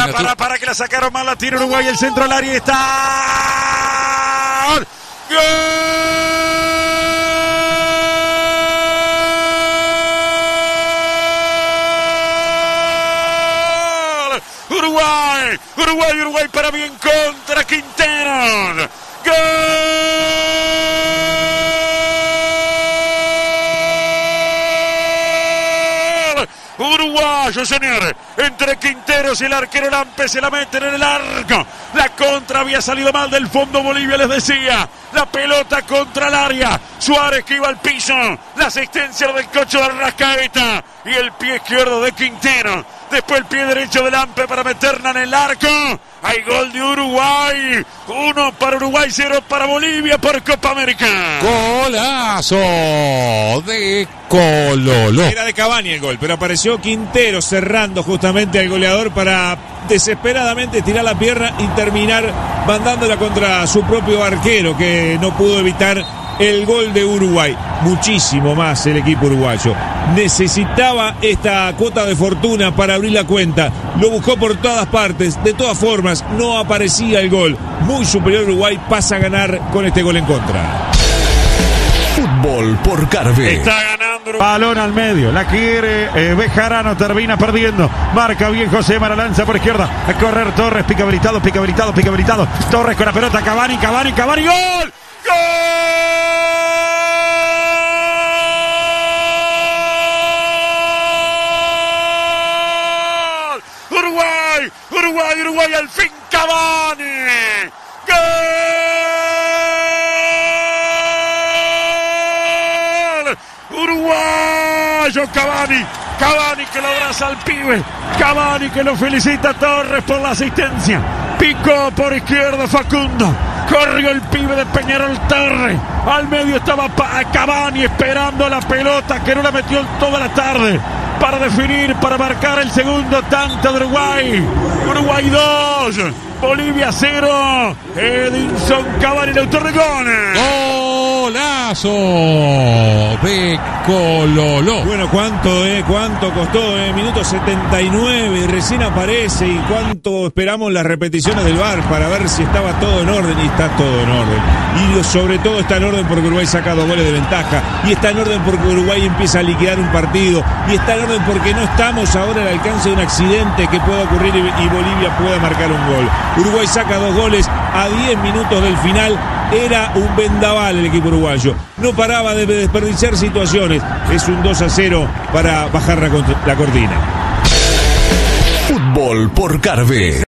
Para que la sacaron mal, la tira Uruguay, el centro al área está. ¡Gol! Uruguay para bien contra Quintero. ¡Gol! Uruguayo, señor. Entre Quinteros y el arquero Lampe se la meten en el arco. La contra había salido mal del fondo Bolivia, les decía. La pelota contra el área. Suárez que iba al piso. La asistencia del cocho de Arrascaeta. Y el pie izquierdo de Quintero. Después el pie derecho de Lampe para meterla en el arco. Hay gol de Uruguay. 1 para Uruguay, 0 para Bolivia por Copa América. Golazo de Cololo. Era de Cavani el gol, pero apareció Quintero cerrando justamente al goleador para desesperadamente tirar la pierna y terminar mandándola contra su propio arquero, que no pudo evitar el gol de Uruguay. Muchísimo más el equipo uruguayo. Necesitaba esta cuota de fortuna para abrir la cuenta. Lo buscó por todas partes. De todas formas, no aparecía el gol. Muy superior Uruguay, pasa a ganar con este gol en contra. Fútbol por Carve. Está ganando. Balón al medio. La quiere Bejarano. Termina perdiendo. Marca bien José Mara, lanza por izquierda. A correr Torres. Pica habilitado. Torres con la pelota. Cavani. ¡Gol! Uruguay, al fin Cavani. ¡Gol! Uruguayo Cavani que lo abraza al pibe. Cavani que lo felicita a Torres por la asistencia. Picó por izquierda Facundo. Corrió el pibe de Peñarol Torres. Al medio estaba Cavani esperando la pelota que no la metió toda la tarde. Para definir, para marcar el segundo tanto de Uruguay. Uruguay 2, Bolivia 0. Edinson Cavani, el autor de gol. Golazo de Cololo. Bueno, cuánto costó, minuto 79 y recién aparece, y cuánto esperamos las repeticiones del VAR para ver si estaba todo en orden, y está todo en orden. Y sobre todo está en orden porque Uruguay saca 2 goles de ventaja, y está en orden porque Uruguay empieza a liquidar un partido, y está en orden porque no estamos ahora al alcance de un accidente que pueda ocurrir y Bolivia pueda marcar un gol. Uruguay saca 2 goles a 10 minutos del final. Era un vendaval el equipo uruguayo. No paraba de desperdiciar situaciones. Es un 2-0 para bajar la cortina. Fútbol por Carve.